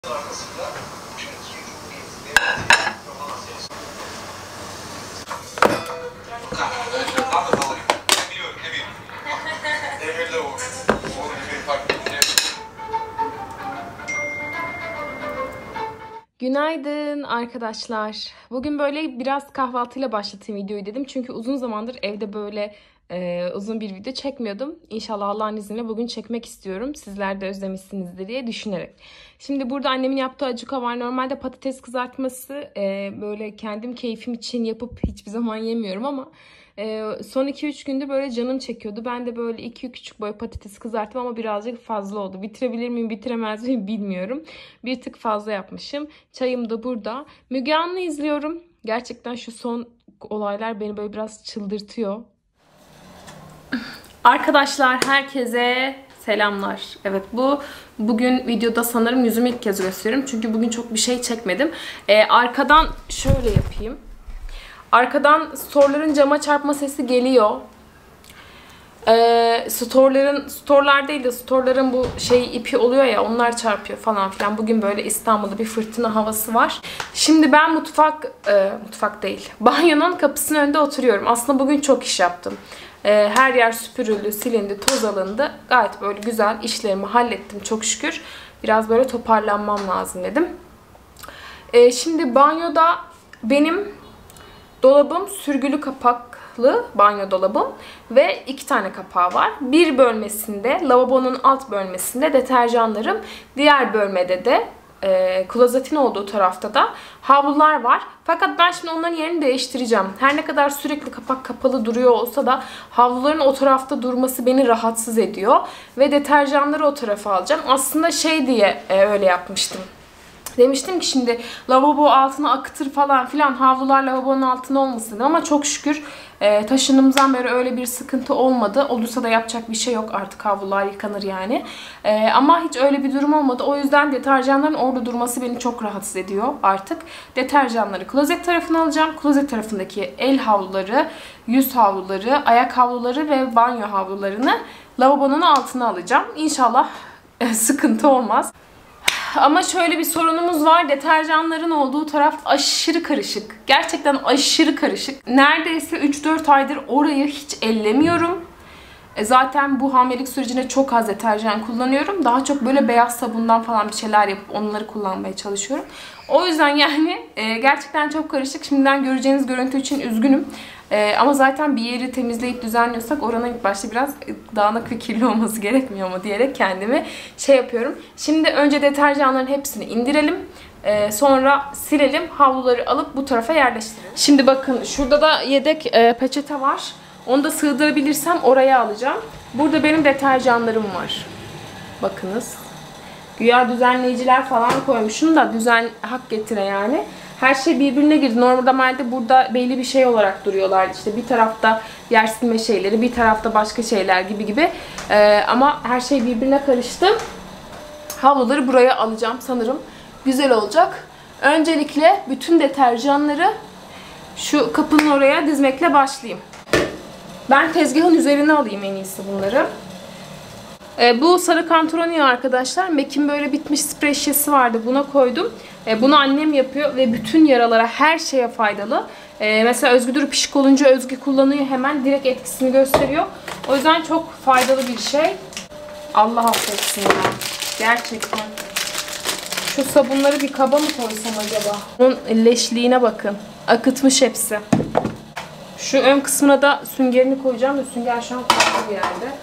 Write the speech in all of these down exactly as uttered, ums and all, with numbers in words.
Günaydın arkadaşlar. Bugün böyle biraz kahvaltıyla başlatayım videoyu dedim. Çünkü uzun zamandır evde böyle e, uzun bir video çekmiyordum. İnşallah Allah'ın izniyle bugün çekmek istiyorum. Sizler de özlemişsinizdir diye düşünerek. Şimdi burada annemin yaptığı acuka var. Normalde patates kızartması e, böyle kendim keyfim için yapıp hiçbir zaman yemiyorum ama e, son iki üç gündür böyle canım çekiyordu. Ben de böyle iki küçük boy patates kızarttım ama birazcık fazla oldu. Bitirebilir miyim, bitiremez miyim bilmiyorum. Bir tık fazla yapmışım. Çayım da burada. Müge Anlı izliyorum. Gerçekten şu son olaylar beni böyle biraz çıldırtıyor. Arkadaşlar herkese selamlar. Evet, bu bugün videoda sanırım yüzümü ilk kez gösteriyorum. Çünkü bugün çok bir şey çekmedim. Ee, arkadan şöyle yapayım. Arkadan storeların cama çarpma sesi geliyor. Ee, storeların, storelar değil de storeların bu şey ipi oluyor ya, onlar çarpıyor falan filan. Bugün böyle İstanbul'da bir fırtına havası var. Şimdi ben mutfak, e, mutfak değil, banyonun kapısının önünde oturuyorum. Aslında bugün çok iş yaptım. E, her yer süpürüldü, silindi, toz alındı. Gayet böyle güzel işlerimi hallettim çok şükür. Biraz böyle toparlanmam lazım dedim. E, şimdi banyoda benim dolabım sürgülü kapaklı banyo dolabım ve iki tane kapağı var. Bir bölmesinde, lavabonun alt bölmesinde deterjanlarım, diğer bölmede de e, klozetin olduğu tarafta da havlular var. Fakat ben şimdi onların yerini değiştireceğim. Her ne kadar sürekli kapak kapalı duruyor olsa da havluların o tarafta durması beni rahatsız ediyor ve deterjanları o tarafa alacağım. Aslında şey diye e, öyle yapmıştım. Demiştim ki şimdi lavabo altına akıtır falan filan, havlular lavabonun altında olmasın dedim. Ama çok şükür e, taşınımızdan beri öyle bir sıkıntı olmadı. Olursa da yapacak bir şey yok, artık havlular yıkanır yani. E, ama hiç öyle bir durum olmadı. O yüzden deterjanların orada durması beni çok rahatsız ediyor artık. Deterjanları klozet tarafına alacağım. Klozet tarafındaki el havluları, yüz havluları, ayak havluları ve banyo havlularını lavabonun altına alacağım. İnşallah e, sıkıntı olmaz. Ama şöyle bir sorunumuz var. Deterjanların olduğu taraf aşırı karışık. Gerçekten aşırı karışık. Neredeyse üç dört aydır orayı hiç ellemiyorum. E zaten bu hamilelik sürecinde çok az deterjan kullanıyorum. Daha çok böyle beyaz sabundan falan bir şeyler yapıp onları kullanmaya çalışıyorum. O yüzden yani e, gerçekten çok karışık. Şimdiden göreceğiniz görüntü için üzgünüm. Ee, ama zaten bir yeri temizleyip düzenliyorsak oranın ilk başta biraz dağınık ve kirli olması gerekmiyor mu diyerek kendimi şey yapıyorum. Şimdi önce deterjanların hepsini indirelim. Ee, sonra silelim. Havluları alıp bu tarafa yerleştirelim. Şimdi bakın şurada da yedek e, peçete var. Onu da sığdırabilirsem oraya alacağım. Burada benim deterjanlarım var. Bakınız. Güya düzenleyiciler falan koymuşum da düzen hak getire yani. Her şey birbirine girdi. Normalde burada belli bir şey olarak duruyorlar. İşte bir tarafta yer silme şeyleri, bir tarafta başka şeyler gibi gibi. Ee, ama her şey birbirine karıştı. Havluları buraya alacağım sanırım. Güzel olacak. Öncelikle bütün deterjanları şu kapının oraya dizmekle başlayayım. Ben tezgahın üzerine alayım en iyisi bunları. E, bu sarı kantaronia arkadaşlar. M A C'in böyle bitmiş sprey şişesi vardı. Buna koydum. E, bunu annem yapıyor ve bütün yaralara, her şeye faydalı. E, mesela Özgü Duru pişik olunca Özgü kullanıyor, hemen direkt etkisini gösteriyor. O yüzden çok faydalı bir şey. Allah affetsin ya. Gerçekten. Şu sabunları bir kaba mı koysam acaba? Onun leşliğine bakın. Akıtmış hepsi. Şu ön kısmına da süngerini koyacağım da sünger şu an farklı bir yerde.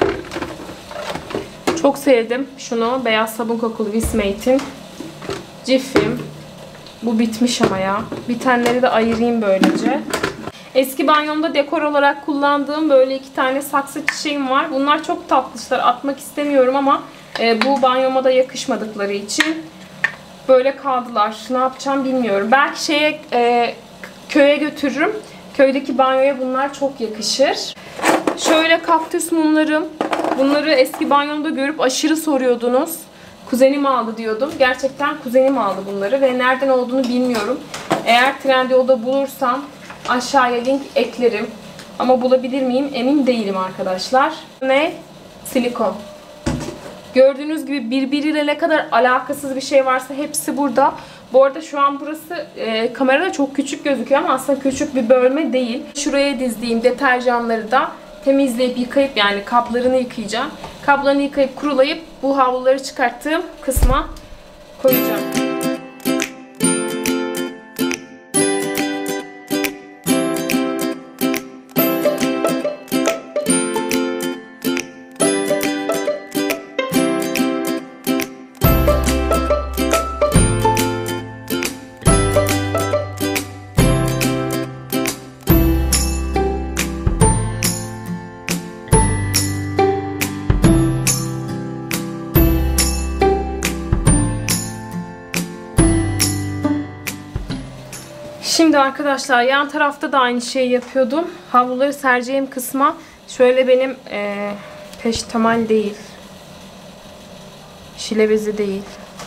Çok sevdim şunu. Beyaz sabun kokulu Wismate'in Cif'im. Bu bitmiş ama ya. Bitenleri de ayırayım böylece. Eski banyomda dekor olarak kullandığım böyle iki tane saksı çiçeğim var. Bunlar çok tatlışlar. Atmak istemiyorum ama e, bu banyoma da yakışmadıkları için böyle kaldılar. Ne yapacağım bilmiyorum. Belki şeye e, köye götürürüm. Köydeki banyoya bunlar çok yakışır. Şöyle kaktüs mumlarım. Bunları eski banyomda görüp aşırı soruyordunuz. Kuzenim aldı diyordum. Gerçekten kuzenim aldı bunları ve nereden olduğunu bilmiyorum. Eğer Trendyol'da bulursam aşağıya link eklerim. Ama bulabilir miyim emin değilim arkadaşlar. Ne? Silikon. Gördüğünüz gibi birbiriyle ne kadar alakasız bir şey varsa hepsi burada. Bu arada şu an burası e, kamerada çok küçük gözüküyor ama aslında küçük bir bölme değil. Şuraya dizdiğim deterjanları da temizleyip yıkayıp, yani kaplarını yıkayacağım. Kaplarını yıkayıp kurulayıp bu havluları çıkarttığım kısma koyacağım. Şimdi arkadaşlar yan tarafta da aynı şeyi yapıyordum. Havluları sereceğim kısma şöyle benim e, peştemal değil, şile bezi değil,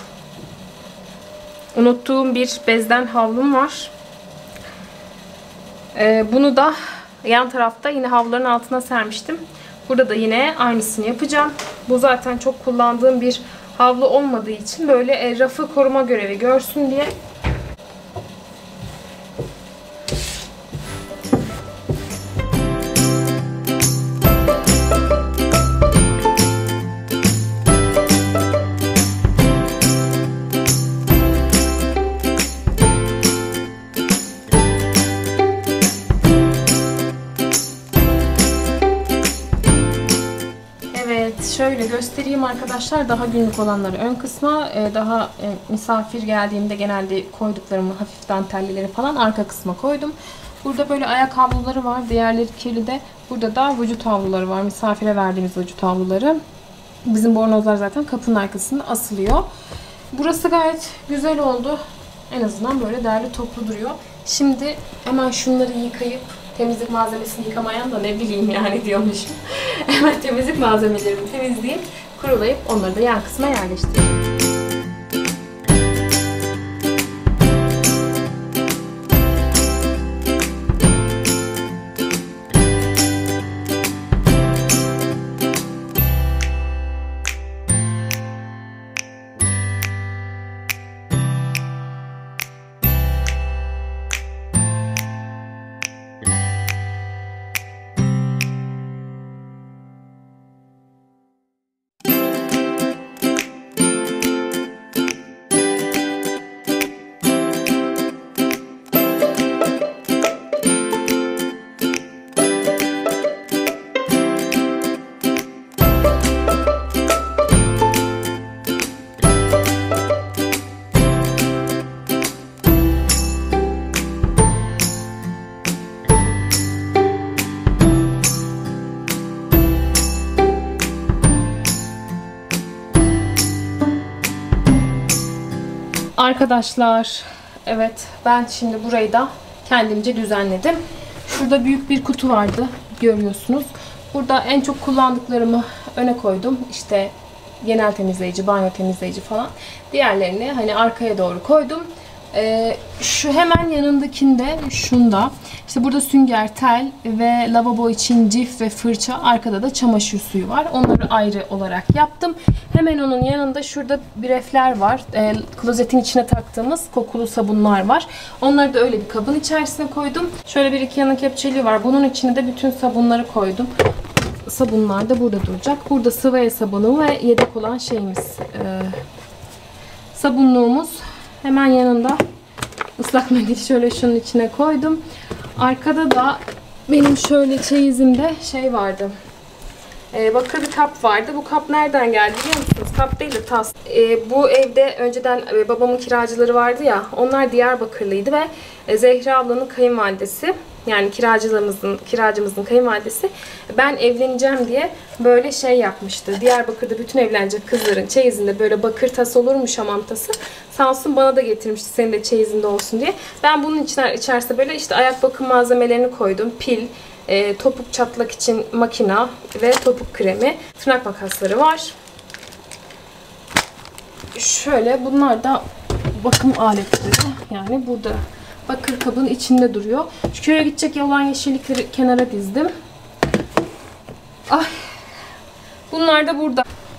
unuttuğum bir bezden havlum var. E, bunu da yan tarafta yine havluların altına sermiştim. Burada da yine aynısını yapacağım. Bu zaten çok kullandığım bir havlu olmadığı için böyle e, rafı koruma görevi görsün diye. Şöyle göstereyim arkadaşlar, daha günlük olanları ön kısma, daha misafir geldiğimde genelde koyduklarımı, hafif dantellileri falan arka kısma koydum. Burada böyle ayak havluları var, diğerleri kirli de. Burada da vücut havluları var, misafire verdiğimiz vücut havluları. Bizim bornozlar zaten kapının arkasında asılıyor. Burası gayet güzel oldu. En azından böyle derli toplu duruyor. Şimdi hemen şunları yıkayıp, temizlik malzemesini yıkamayan da ne bileyim yani diyormuşum. Hemen temizlik malzemelerimi temizleyip, kurulayıp onları da yan kısma yerleştireyim. Arkadaşlar, evet ben şimdi burayı da kendimce düzenledim. Şurada büyük bir kutu vardı, görüyorsunuz. Burada en çok kullandıklarımı öne koydum. İşte genel temizleyici, banyo temizleyici falan. Diğerlerini hani arkaya doğru koydum. Ee, şu hemen yanındakinde, şunda işte burada sünger, tel ve lavabo için cif ve fırça, arkada da çamaşır suyu var. Onları ayrı olarak yaptım. Hemen onun yanında şurada brefler var. E, klozetin içine taktığımız kokulu sabunlar var. Onları da öyle bir kabın içerisine koydum. Şöyle bir iki yanık kepçeliği var. Bunun içine de bütün sabunları koydum. Sabunlar da burada duracak. Burada sıvı el sabunu ve yedek olan şeyimiz, e, sabunluğumuz. Hemen yanında ıslak mendil şöyle şunun içine koydum. Arkada da benim şöyle çeyizimde şey vardı. Ee, bakır bir kap vardı. Bu kap nereden geldi biliyor musunuz? Kap değil de tas. Ee, bu evde önceden e, babamın kiracıları vardı ya. Onlar Diyarbakırlıydı ve e, Zehra ablanın kayınvalidesi, yani kiracılarımızın, kiracımızın kayınvalidesi, ben evleneceğim diye böyle şey yapmıştı. Diyarbakır'da bütün evlenecek kızların çeyizinde böyle bakır tas olurmuş, hamam tası. Sağ olsun bana da getirmişti, senin de çeyizinde olsun diye. Ben bunun içine, içerisine böyle işte ayak bakım malzemelerini koydum. Pil, e, topuk çatlak için makina ve topuk kremi. Tırnak makasları var. Şöyle bunlar da bakım aletleri. Yani burada bakır kabın içinde duruyor. Şu köye gidecek olan yeşillikleri kenara dizdim. Ay. Bunlar da burada.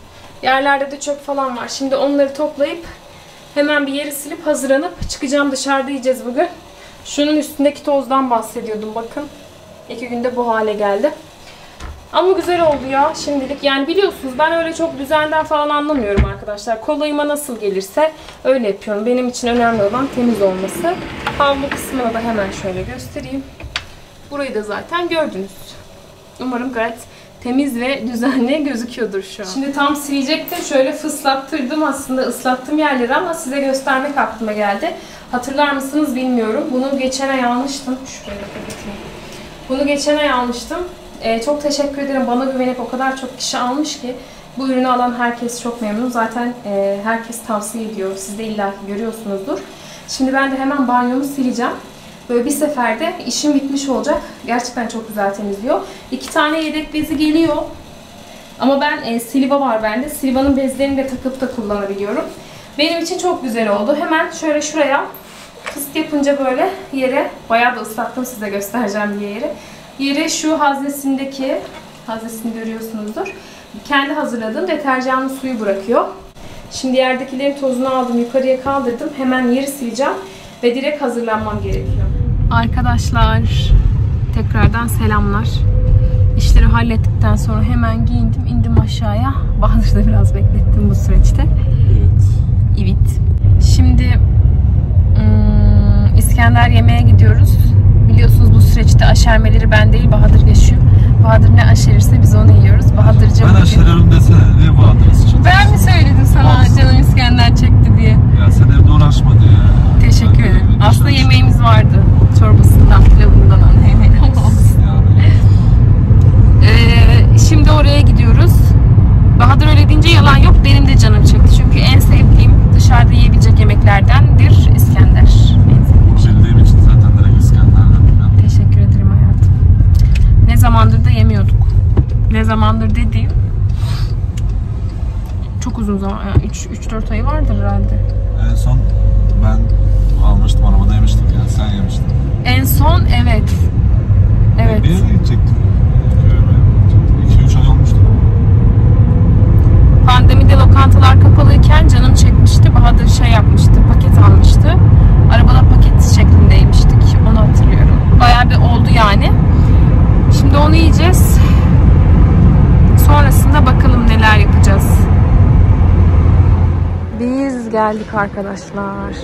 Yerlerde de çöp falan var. Şimdi onları toplayıp hemen bir yeri silip hazırlanıp çıkacağım. Dışarıda yiyeceğiz bugün. Şunun üstündeki tozdan bahsediyordum. Bakın. İki günde bu hale geldi. Ama güzel oldu ya şimdilik. Yani biliyorsunuz ben öyle çok düzenden falan anlamıyorum arkadaşlar. Kolayıma nasıl gelirse öyle yapıyorum. Benim için önemli olan temiz olması. Havlu kısmını da hemen şöyle göstereyim. Burayı da zaten gördünüz. Umarım gayet temiz ve düzenli gözüküyordur şu an. Şimdi tam silecektim. Şöyle fıslattırdım aslında. Islattım yerleri ama size göstermek aklıma geldi. Hatırlar mısınız bilmiyorum. Bunu geçen ay almıştım. Şuraya da kapatayım. Bunu geçen ay almıştım. Ee, çok teşekkür ederim. Bana güvenip o kadar çok kişi almış ki bu ürünü alan herkes çok memnun. Zaten e, herkes tavsiye ediyor. Siz de illaki görüyorsunuzdur. Şimdi ben de hemen banyomu sileceğim. Böyle bir seferde işim bitmiş olacak. Gerçekten çok güzel temizliyor. İki tane yedek bezi geliyor. Ama ben e, Siliva var bende. Siliva'nın bezlerini de takıp da kullanabiliyorum. Benim için çok güzel oldu. Hemen şöyle şuraya fıst yapınca böyle yere, bayağı da ıslattım, size göstereceğim diye yeri. Yere şu haznesindeki, haznesini görüyorsunuzdur. Kendi hazırladığım deterjanlı suyu bırakıyor. Şimdi yerdekilerin tozunu aldım, yukarıya kaldırdım. Hemen yeri sileceğim ve direkt hazırlanmam gerekiyor. Arkadaşlar, tekrardan selamlar. İşleri hallettikten sonra hemen giyindim, indim aşağıya. Bahadır'da biraz beklettim bu süreçte. Evet. Evet. Şimdi ım, İskender yemeğe gidiyoruz. Biliyorsunuz bu süreçte aşermeleri ben değil Bahadır yaşıyor. Bahadır ne aşerirse biz onu yiyoruz. Bahadır'cığım ben aşeriyorum desene. Niye Bahadır'ız için? Ben mi söyledim sana Olsun. Canım İskender çekti diye? Ya sen evde uğraşma diye. Teşekkür ederim. Aslında yemeğimiz vardı. Çorbasından, pilavından hemen olsun. Ee, şimdi oraya gidiyoruz. Bahadır öyle deyince yalan yok. Benim de canım çekti. Çünkü en sevdiğim dışarıda yiyebilecek yemeklerdendir İskender. Bildiğim için zaten direkt İskender'den. Teşekkür ederim hayatım. Ne zamandır da yemiyorduk. Ne zamandır dediğim çok uzun zaman. Yani üç dört ayı vardır herhalde. En son ben almıştım, arabada yemiştik yani. Sen yemiştin. En son evet. Evet. Bir yere gidecektik. iki üç ay olmuştu. Pandemide lokantalar kapalıyken canım çekmişti. Bahadır şey yapmıştı, paket almıştı. Arabada paket şeklinde yemiştik. Onu hatırlıyorum. Bayağı bir oldu yani. Şimdi onu yiyeceğiz. Sonrasında bakalım neler yapacağız. Biz geldik arkadaşlar.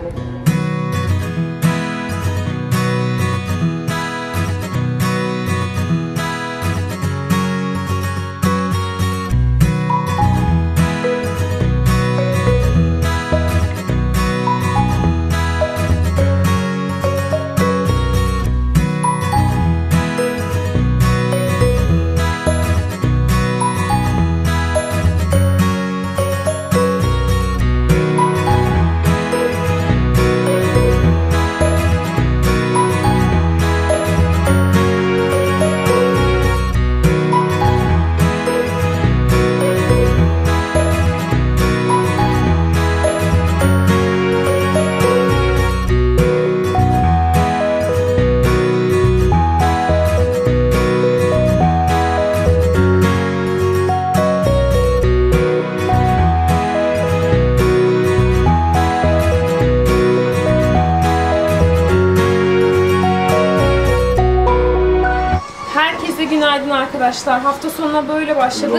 Günaydın arkadaşlar. Hafta sonuna böyle başladık.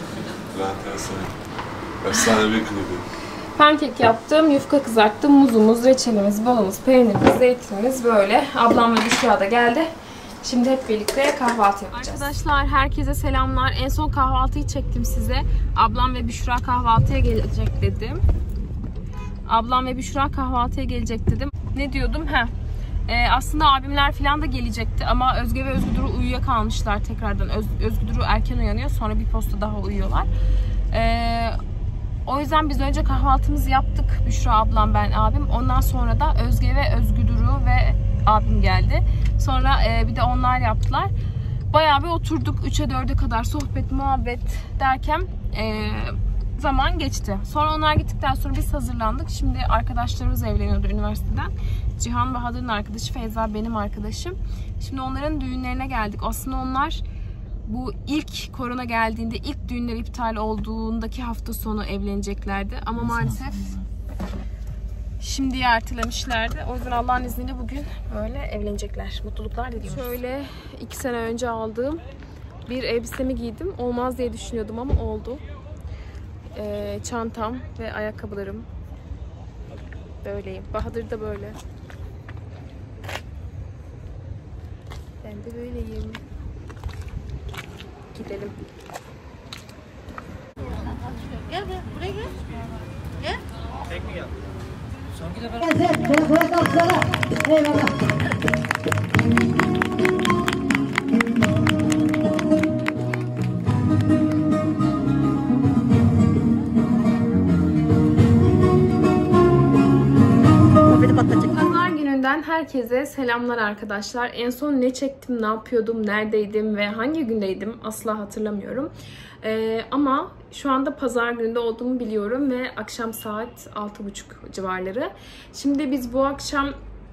Efsane bir klibi. Pankek yaptım, yufka kızarttım, muzumuz, reçelimiz, balımız, peynirimiz, zeytinimiz böyle. Ablam ve Büşra da geldi. Şimdi hep birlikte kahvaltı yapacağız. Arkadaşlar herkese selamlar. En son kahvaltıyı çektim size. Ablam ve Büşra kahvaltıya gelecek dedim. Ablam ve Büşra kahvaltıya gelecek dedim. Ne diyordum? Heh. Ee, aslında abimler falan da gelecekti ama Özge ve Özgüdür'ü uyuyakalmışlar tekrardan. Öz, Özgüdür'ü erken uyanıyor, sonra bir posta daha uyuyorlar. Ee, o yüzden biz önce kahvaltımızı yaptık. Büşra ablam, ben, abim. Ondan sonra da Özge ve Özgüdür'ü ve abim geldi. Sonra e, bir de onlar yaptılar. Bayağı bir oturduk. üçe dörde kadar sohbet, muhabbet derken e, zaman geçti. Sonra onlar gittikten sonra biz hazırlandık. Şimdi arkadaşlarımız evleniyordu üniversiteden. Cihan Bahadır'ın arkadaşı, Feyza benim arkadaşım. Şimdi onların düğünlerine geldik. Aslında onlar bu ilk korona geldiğinde, ilk düğünler iptal olduğundaki hafta sonu evleneceklerdi. Ama maalesef şimdiye ertelemişlerdi. O yüzden Allah'ın izniyle bugün böyle evlenecekler. Mutluluklar diliyoruz. Şöyle iki sene önce aldığım bir elbisemi giydim. Olmaz diye düşünüyordum ama oldu. Ee, çantam ve ayakkabılarım. Böyleyim. Bahadır da böyle. Ben de böyleyim. Gidelim. Gel gel buraya gel. Gel. Tek mi geldi? Sanki de ben... Eyvallah. Pazar gününden herkese selamlar arkadaşlar. En son ne çektim, ne yapıyordum, neredeydim ve hangi gündeydim asla hatırlamıyorum. Ee, ama şu anda pazar gününde olduğumu biliyorum ve akşam saat altı buçuk civarları. Şimdi biz bu akşam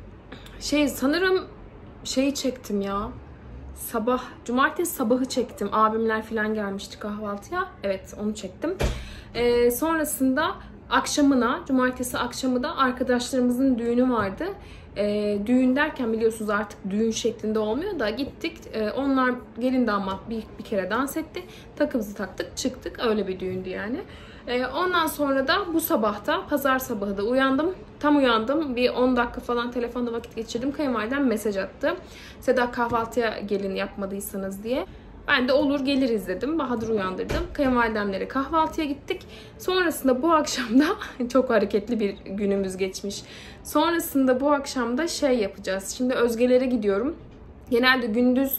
şey sanırım şeyi çektim ya. Sabah, cumartesi sabahı çektim. Abimler falan gelmişti kahvaltıya. Evet, onu çektim. Ee, sonrasında akşamına, cumartesi akşamı da arkadaşlarımızın düğünü vardı. E, düğün derken biliyorsunuz artık düğün şeklinde olmuyor da gittik. E, onlar gelin damat bir, bir kere dans etti. Takımızı taktık, çıktık. Öyle bir düğündü yani. E, ondan sonra da bu sabahta, pazar sabahı da uyandım. Tam uyandım. Bir on dakika falan telefonda vakit geçirdim. Kayınvalidem mesaj attı. Seda kahvaltıya gelin yapmadıysanız diye. Ben de olur geliriz dedim. Bahadır uyandırdım. Kayınvalidemlere kahvaltıya gittik. Sonrasında bu akşam da çok hareketli bir günümüz geçmiş. Sonrasında bu akşam da şey yapacağız. Şimdi Özge'lere gidiyorum. Genelde gündüz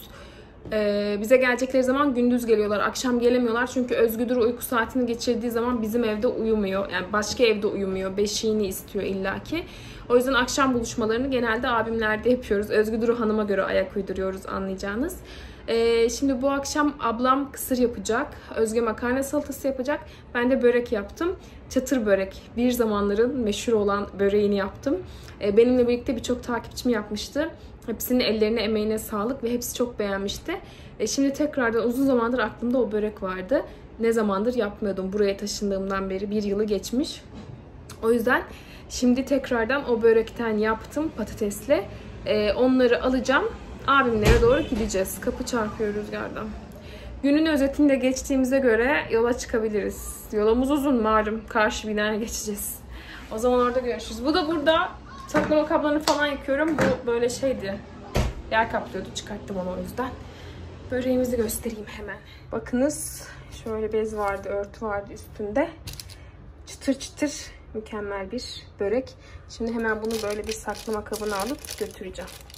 e, bize gelecekleri zaman gündüz geliyorlar. Akşam gelemiyorlar. Çünkü Özgüdür uyku saatini geçirdiği zaman bizim evde uyumuyor. Yani başka evde uyumuyor. Beşiğini istiyor illaki. O yüzden akşam buluşmalarını genelde abimlerde yapıyoruz. Özgüdür Hanım'a göre ayak uyduruyoruz anlayacağınız. Ee, şimdi bu akşam ablam kısır yapacak. Özge makarna salatası yapacak. Ben de börek yaptım. Çatır börek. Bir zamanların meşhur olan böreğini yaptım. Ee, benimle birlikte birçok takipçim yapmıştı. Hepsinin ellerine, emeğine sağlık ve hepsi çok beğenmişti. Ee, şimdi tekrardan uzun zamandır aklımda o börek vardı. Ne zamandır yapmıyordum. Buraya taşındığımdan beri bir yılı geçmiş. O yüzden şimdi tekrardan o börekten yaptım patatesle. Ee, onları alacağım. Abimlere doğru gideceğiz. Kapı çarpıyor rüzgardan. Günün özetinde geçtiğimize göre yola çıkabiliriz. Yolumuz uzun malum. Karşı binaya geçeceğiz. O zaman orada görüşürüz. Bu da burada saklama kablarını falan yıkıyorum. Bu böyle şeydi. Yer kaplıyordu. Çıkarttım onu o yüzden. Böreğimizi göstereyim hemen. Bakınız. Şöyle bez vardı, örtü vardı üstünde. Çıtır çıtır mükemmel bir börek. Şimdi hemen bunu böyle bir saklama kabına alıp götüreceğim.